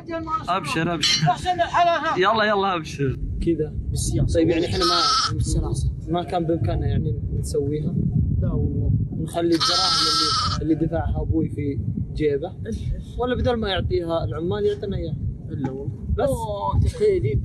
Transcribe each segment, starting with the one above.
ابشر ابشر. يلا ابشر. كذا بالسياسه. طيب يعني احنا ما كان بامكاننا يعني نسويها؟ لا والله. نخلي الدراهم اللي دفعها ابوي في جيبه، ولا بدل ما يعطيها العمال يعطينا اياها؟ الا والله. بس تخيلي.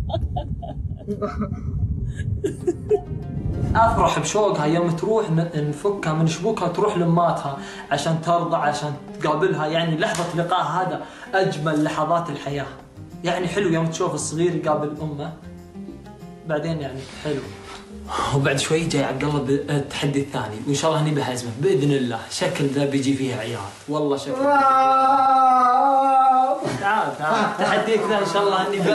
افرح بشوقها يوم تروح نفكها من شبوكها تروح لاماتها عشان ترضع، عشان تقابلها. يعني لحظه لقاء هذا اجمل لحظات الحياه. يعني حلو يوم تشوف الصغير يقابل امه، بعدين يعني حلو. وبعد شوي جاي عبد الله بالتحدي الثاني، وان شاء الله اني بهزمه باذن الله. شكل ذا بيجي فيه عيال والله. شكل تعال تحديك ذا ان شاء الله اني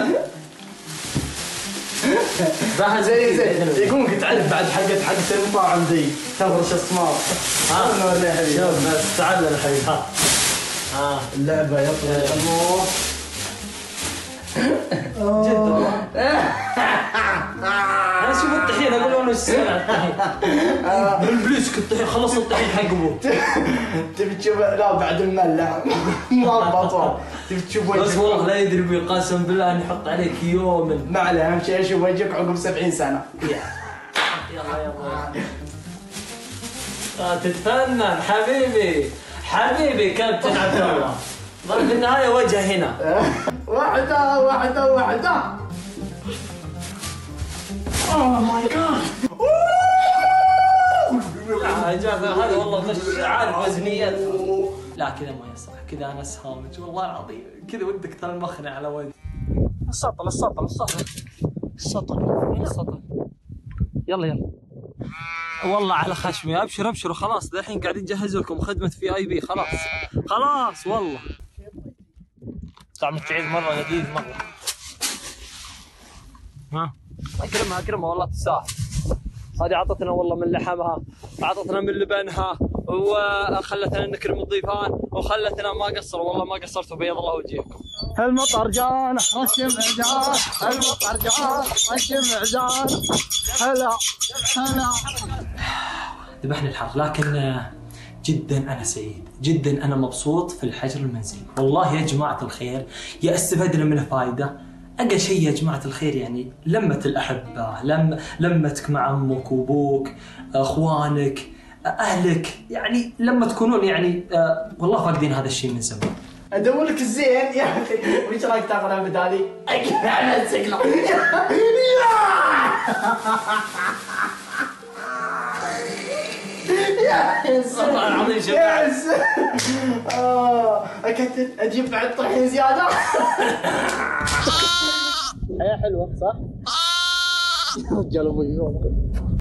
زي يقولك تعرف بعد حقت المطاعم ذي تفرش اسمار. شوف بس تعال يا حبيبي. اللعبه يطلع النور جدا. انا اشوف الطحين اقول له ايش السنه الطحين بالبليسك الطحين خلص الطحين حق ابوه. تبي تشوف؟ لا بعد الملة ما بطل. تبي تشوف وجهك؟ بس والله لا يدري بي قسم بالله اني احط عليك يوم. ما عليه، اهم شيء اشوف وجهك عقب 70 سنه. يلا تتفنن حبيبي كابتن عبد الله. ظل في النهايه وجه هنا. واحده اوه ماي جاد. هذا والله مش عارف وزنيات. لا كذا ما يصلح، كذا انا سهامج والله العظيم. كذا ودك تلمخني على وجهي. السطل. يلا والله على خشمي. ابشر خلاص. الحين قاعدين نجهز لكم خدمه VIP. خلاص والله. طعم التعيد مره لذيذ مره. اكرمها والله تستاهل. هذه عطتنا والله من لحمها، عطتنا من لبنها، وخلتنا نكرم الضيفان، وخلتنا ما قصروا والله ما قصرتوا بيض الله وجهكم. المطر جان والشمع جان، المطر جان والشمع جان. هلا ذبحني الحر. لكن جدا انا سعيد، جدا انا مبسوط في الحجر المنزلي. والله يا جماعه الخير يا استفدنا منه فائده. اقل شيء يا جماعه الخير يعني لمه الاحبه، لمتك مع امك وابوك، اخوانك، اهلك. يعني لما تكونون يعني والله فاقدين هذا الشيء من زمان. ادور لك الزين يا اخي. وش رايك تاخذها بدالي؟ انا سقله. والله العظيم شبعت. اكتت اجيب بعد طحين زياده. حياه حلوه صح؟ رجال ابوي